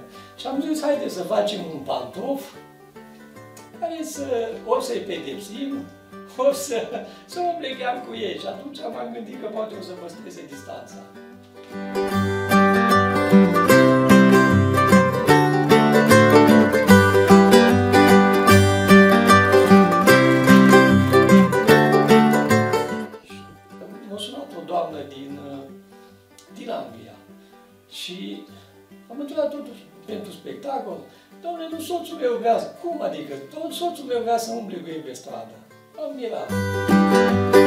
Și am zis, haide să facem un pantof care o să-i pedepsim, o să mă plecam cu ei. Și atunci m-am gândit că poate o să păstreze distanța. M-a sunat o doamnă din Anglia și am întrebat totuși pentru spectacol. Dom'le, nu soțul meu vrea, cum adică? Soțul meu vrea să umble cu ei pe stradă. Am mirat.